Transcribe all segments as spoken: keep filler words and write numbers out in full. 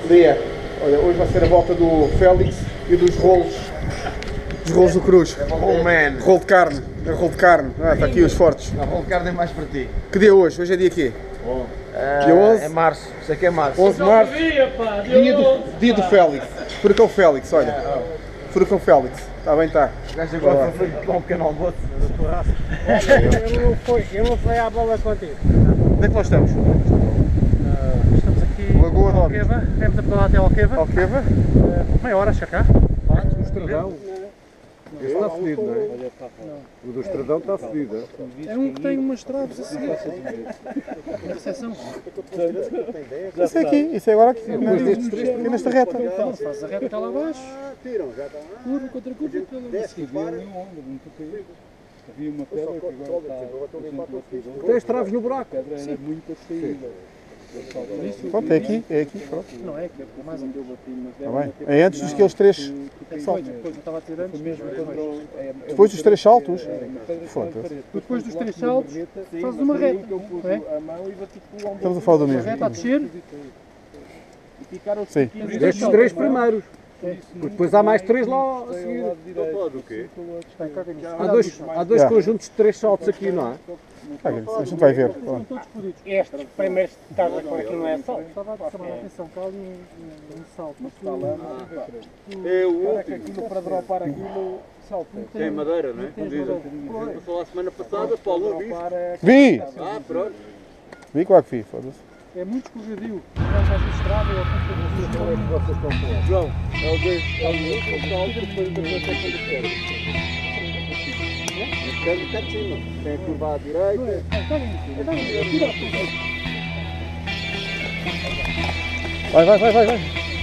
Dia, olha, hoje vai ser a volta do Félix e dos rolos, dos rolos do Cruz. Oh man! Rolo de carne, é rolo de carne, ah, está aqui os fortes. Não, rolo de carne é mais para ti. Que dia é hoje? Hoje é dia quê? Oh. Dia onze? É março, sei que é março. onze de março, dia do, dia do Félix. Furacão Félix, olha. Furacão Félix, está bem, está. O gajo agora foi para um pequeno almoço da tua raça. Eu não fui, eu não fui à bola contigo. Onde é que nós estamos? Uh, estamos aqui Lagoa de Óbidos. Alqueva, temos a pedalar até Alqueva. Alqueva? Uh, meia hora, chegar cá. O Estradão. Esse está fedido, não é? O do Estradão está fedido. É um que tem umas traves assim. Interseção. Isso é aqui, isso é agora aqui, aqui nesta reta. Faz a reta cá lá abaixo. Curva contra curva pela Havia uma pedra que agora está... Tem as traves no buraco. A pedra era muito saída. Pronto, é aqui, é aqui, pronto. Não é aqui, é mais um. Está bem. É antes dos aqueles três saltos. Depois eu estava a tirar antes. Depois dos três saltos? Foda-se. Depois dos três saltos, fazes uma reta. Não é? Estamos a falar do Uma mesmo. reta a descer. Sim. Estes três primeiros. Porque depois há mais três lá a seguir. Há dois, há dois Yeah. conjuntos de três saltos aqui, não é? Ah, a gente vai ver. Pronto. Este primeiro estava por aqui, não é salto. Estava a chamar a atenção que há ali um salto. É o último. Aquilo para dropar aquilo salta. Tem madeira, não é? Eu falei a semana passada, Paulo disse. Vi! Ah, pronto. Vi, claro que vi, foda-se. É muito escorregadio. Vais à estrada ou a ponta. João, é o dois, é o último salto, depois da proteção de fora. O câmbio está de cima. Tem a curva à direita. Vai, vai, vai, vai, vai.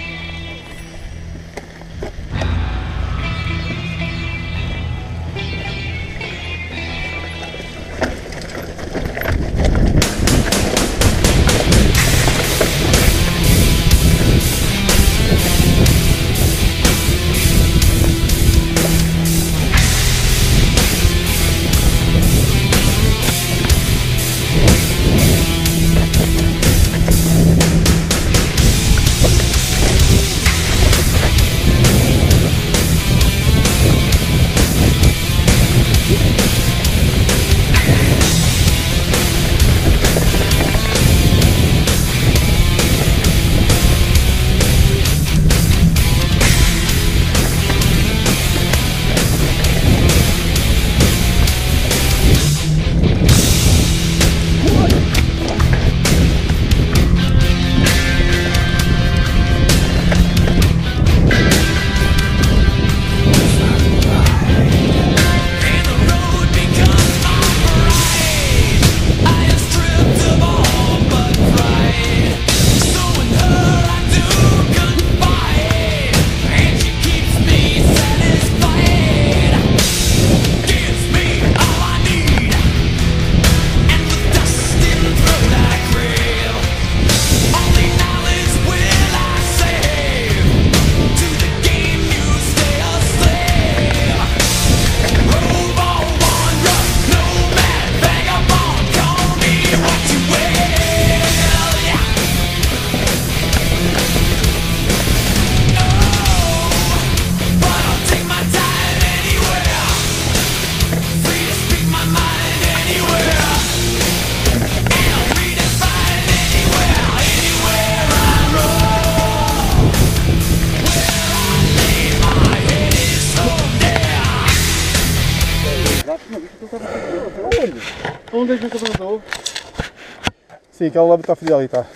Onde é que nunca perguntou? Sim, aquela lâmpada está fedida ali, está.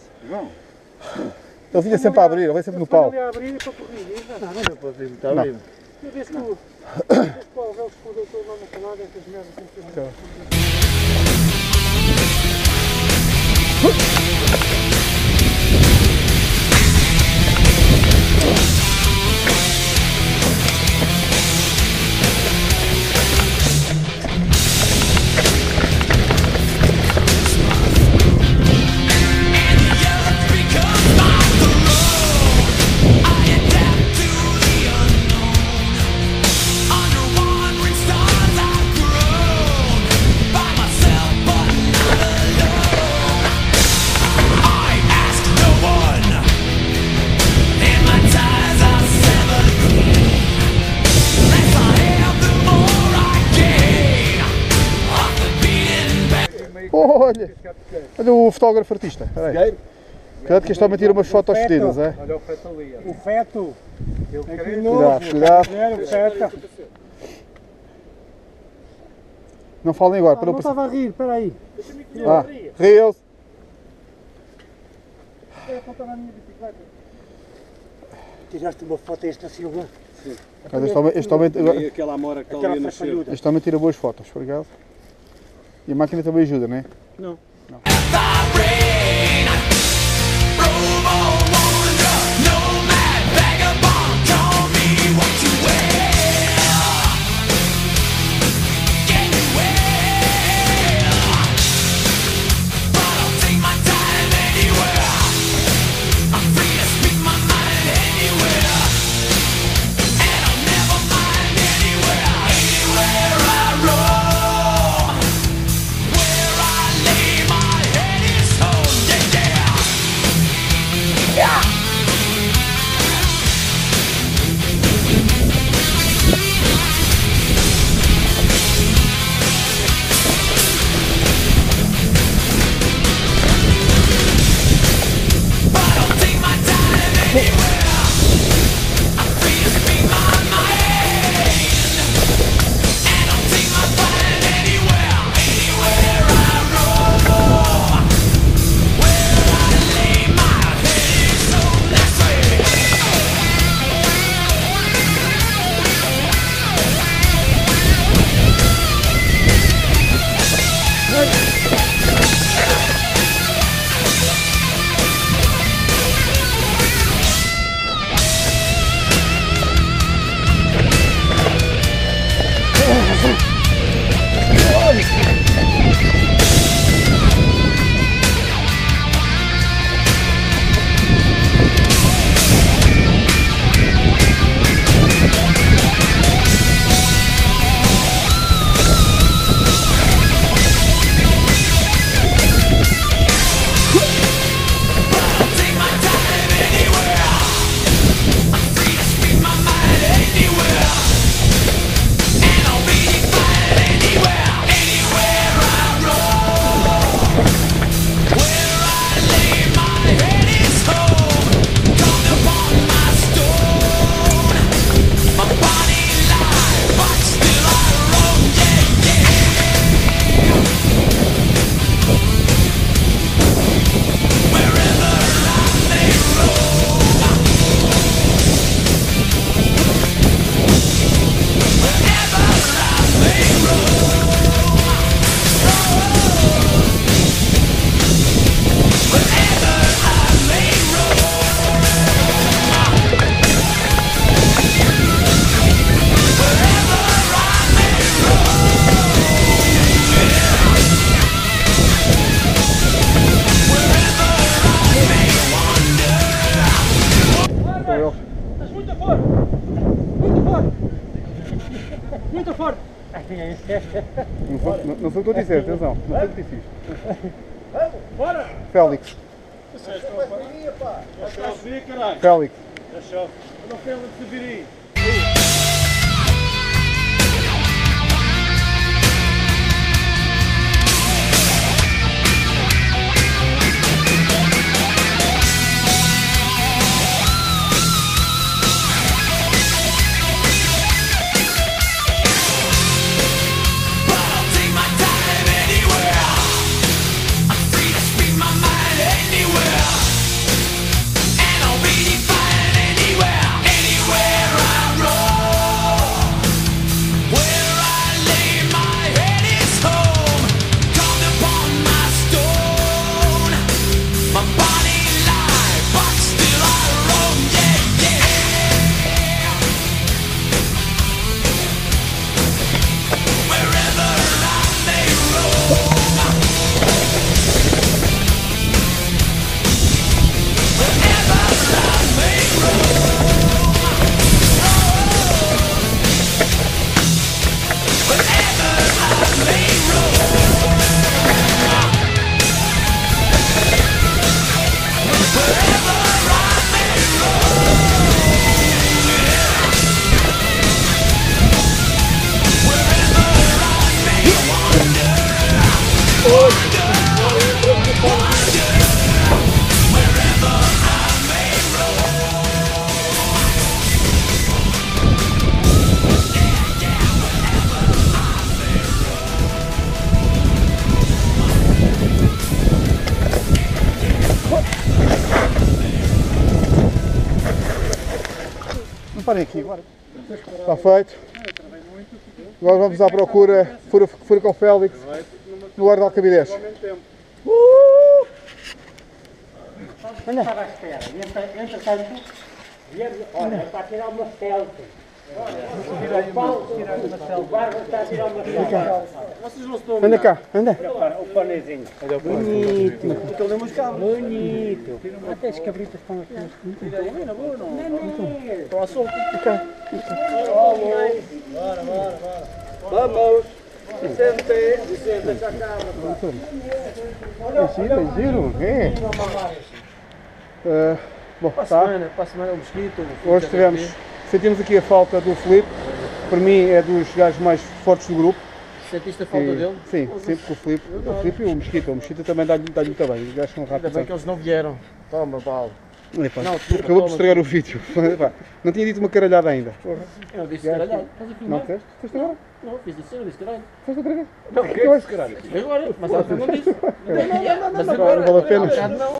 Ele vinha sempre a abrir, ele vem sempre no pau. Ele a abrir e para correr. Não, não deu para ver, está bem. Eu disse que o Paulo Velho que o doutor lá no canal dessas merdas sempre I Olha, olha o fotógrafo artista. Espera aí. Cuidado que este homem tira umas fotos fedidas, é? Olha o feto ali. O feto. Eu Aqui quero novo. Cuidado, cuidado. O feto. Não falem agora, Ah, para não não passar. estava a rir, espera aí. Ah, riu-se. Tiraste uma foto a esta Silva. Mas Este homem, este, homem, E aquela amora que está ali Aquela a nascer. farfalhuda. este homem tira boas fotos, obrigado. E a máquina também ajuda, não é? Não. Muito forte! Não foi, não, não foi o que eu disse, atenção. Não foi o que eu disse. Bora! Félix. Já vi, caralho. Félix. Já chove. Olha o Félix de Viri. Anywhere, anywhere I parem aqui agora. Está feito. Agora vamos à procura. Fura, fura com o Félix. No lugar da Alcabidez. Uh! Estava à espera. Entretanto, olha, está a tirar uma selfie. O Paulo, o Barba está a tirar uma selfie. Vocês não estão a Anda cá, anda. o panezinho. Bonito. Bonito. Até as cabritas estão aqui. Estão a solto. Bora, bora, bora. Vamos! Vicente! Vicente, já acaba. É giro, é giro. É. Uh, bom, Para a tá. semana, para a semana o mosquito. o Hoje Filipe tivemos, sentimos aqui a falta do Filipe. Para mim é dos gajos mais fortes do grupo. Sentiste a falta E- dele? Sim, sim, porque o Filipe, o Filipe e o Mosquito. O Mosquito também dá-lhe dá muito bem. Os gajos são Ainda rápidos. bem que eles não vieram. Toma, Paulo. Epá, Não, desculpa, acabou de toma, estragar o vídeo. Epá, não tinha dito uma caralhada ainda. Eu não disse Gajo- caralho. Estás a Não filmar? fizeste? Fizeste agora? Não, fiz isso, eu não disse caralho. Fizeste outra vez? Não, Que é isso, caralho? Agora, mas ela não disse. Mas Mas agora agora vale a pena. há bocado não.